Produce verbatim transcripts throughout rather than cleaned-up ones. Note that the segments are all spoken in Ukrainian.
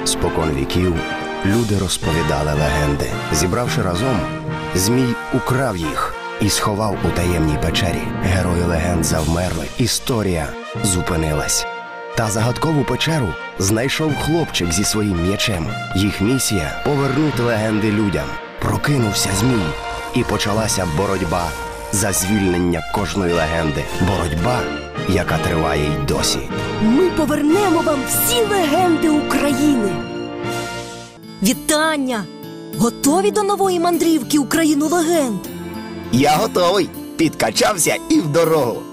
Спокон віків люди розповідали легенди. Зібравши разом, Змій украв їх і сховав у таємній печері. Герої легенд завмерли, історія зупинилась. Та загадкову печеру знайшов хлопчик зі своїм м'ячем. Їх місія – повернути легенди людям. Прокинувся Змій, і почалася боротьба за звільнення кожної легенди. Боротьба, яка триває й досі. Ми повернемо вам всі легенди України. Вітання! Готові до нової мандрівки у країну легенд? Я готовий. Підкачався і в дорогу.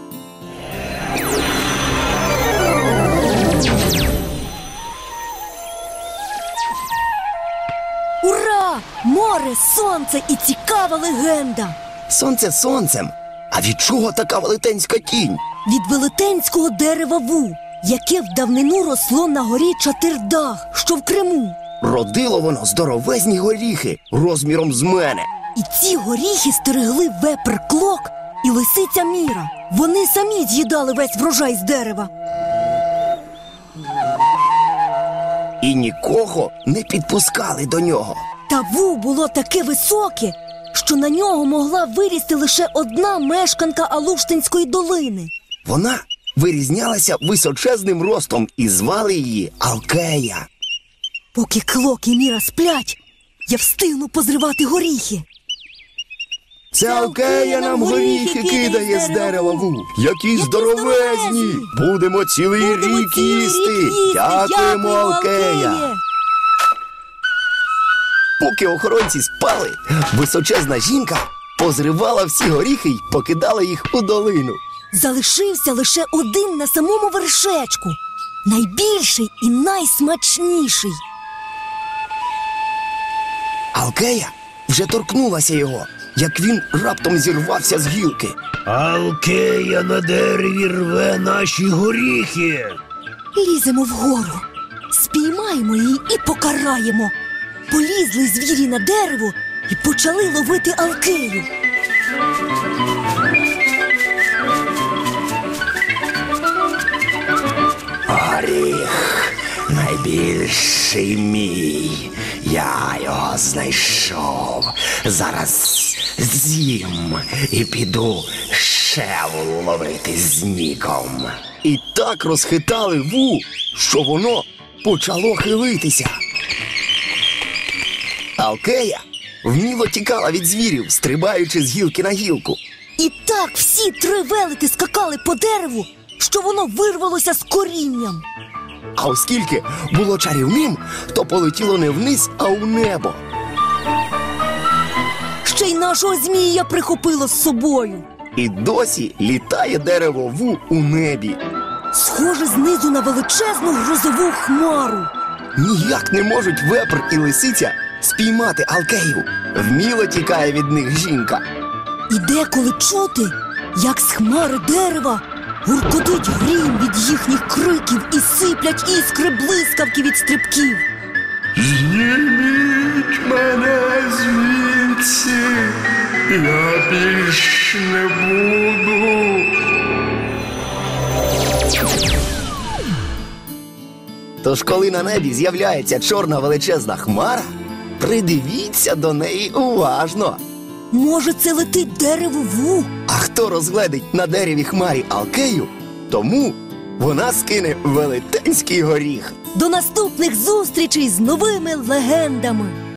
Ура! Море, сонце і цікава легенда. Сонце сонцем. А від чого така велетенська тінь? Від велетенського дерева ву, яке в давнину росло на горі Чатирдах, що в Криму. Родило воно здоровезні горіхи розміром з мене. І ці горіхи стерегли вепр Клок і лисиця Міра. Вони самі з'їдали весь врожай з дерева. І нікого не підпускали до нього. Та ву було таке високе, що на нього могла вирісти лише одна мешканка Алуштинської долини. Вона вирізнялася височезним ростом і звали її Алкея. Поки Клок і Міра сплять, я встигну позривати горіхи. Це Алкея нам горіхи кидає з дерева ву. Які здоровезні! Будемо цілий рік їсти. Дякуємо, Алкея. Поки охоронці спали, височезна жінка позривала всі горіхи й покидала їх у долину. Залишився лише один на самому вершечку. Найбільший і найсмачніший. Алкея вже торкнулася його, як він раптом зірвався з гілки. Алкея на дереві рве наші горіхи. Ліземо вгору, спіймаємо її і покараємо. Полізли звірі на дерево і почали ловити Алкею. Горіх найбільший мій. Я його знайшов. Зараз з'їм і піду ще ловити з Ніком. І так розхитали ву, що воно почало хилитися. Алкея вміло тікала від звірів, стрибаючи з гілки на гілку. І так всі три велети скакали по дереву, що воно вирвалося з корінням. А оскільки було чарівним, то полетіло не вниз, а у небо. Ще й нашого змія прихопило з собою. І досі літає дерево ву у небі. Схоже знизу на величезну грозову хмару. Ніяк не можуть вепр і лисиця спіймати Алкею. Вміло тікає від них жінка. І деколи чути, як з хмари дерева гуркотить грім від їхніх криків і сиплять іскри блискавки від стрибків. Зніміть мене звідси, я більш не буду. Тож коли на небі з'являється чорна величезна хмара, придивіться до неї уважно. Може, це летить дерево ву? А хто розгледить на дереві хмарі Алкею, тому вона скине велетенський горіх. До наступних зустрічей з новими легендами!